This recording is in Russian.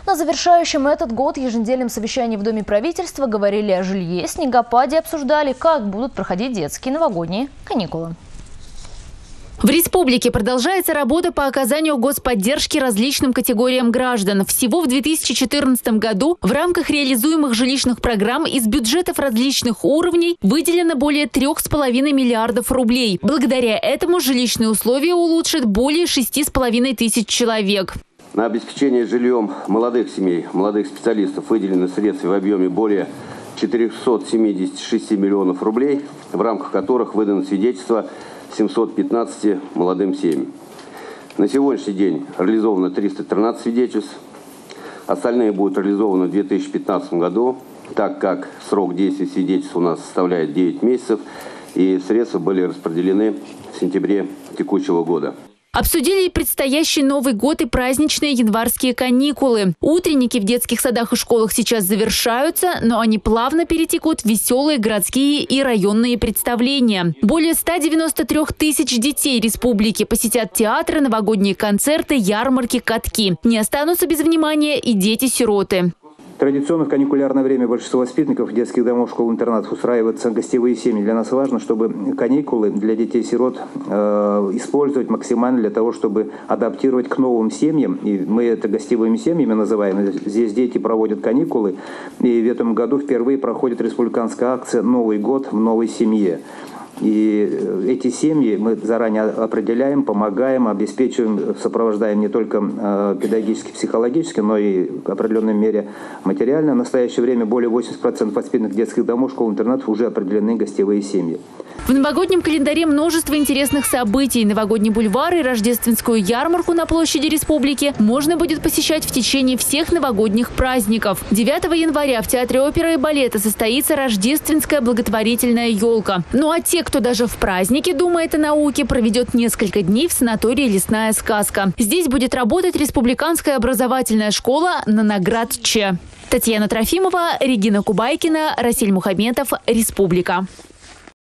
На завершающем этот год еженедельном совещании в Доме правительства говорили о жилье, снегопаде, обсуждали, как будут проходить детские новогодние каникулы. В республике продолжается работа по оказанию господдержки различным категориям граждан. Всего в 2014 году в рамках реализуемых жилищных программ из бюджетов различных уровней выделено более 3,5 миллиардов рублей. Благодаря этому жилищные условия улучшат более 6,5 тысяч человек. На обеспечение жильем молодых семей, молодых специалистов выделены средства в объеме более 476 миллионов рублей, в рамках которых выдано свидетельство 715 молодым семьям. На сегодняшний день реализовано 313 свидетельств. Остальные будут реализованы в 2015 году, так как срок действия свидетельств у нас составляет 9 месяцев, и средства были распределены в сентябре текущего года. Обсудили и предстоящий Новый год и праздничные январские каникулы. Утренники в детских садах и школах сейчас завершаются, но они плавно перетекут в веселые городские и районные представления. Более 193 тысяч детей республики посетят театры, новогодние концерты, ярмарки, катки. Не останутся без внимания и дети-сироты. Традиционно в каникулярное время большинство воспитанников детских домов, школ, интернатов устраиваются гостевые семьи. Для нас важно, чтобы каникулы для детей-сирот использовать максимально для того, чтобы адаптировать к новым семьям. И мы это гостевыми семьями называем. Здесь дети проводят каникулы. И в этом году впервые проходит республиканская акция «Новый год в новой семье». И эти семьи мы заранее определяем, помогаем, обеспечиваем, сопровождаем не только педагогически, психологически, но и в определенной мере материально. В настоящее время более 80% воспитанных детских домов, школ, интернатов уже определены гостевые семьи. В новогоднем календаре множество интересных событий. Новогодний бульвар и рождественскую ярмарку на площади Республики можно будет посещать в течение всех новогодних праздников. 9 января в Театре оперы и балета состоится рождественская благотворительная елка. Ну а те, кто даже в празднике думает о науке, проведет несколько дней в санатории «Лесная сказка». Здесь будет работать республиканская образовательная школа «Наноград Че». Татьяна Трофимова, Регина Кубайкина, Расиль Мухаметов, Республика.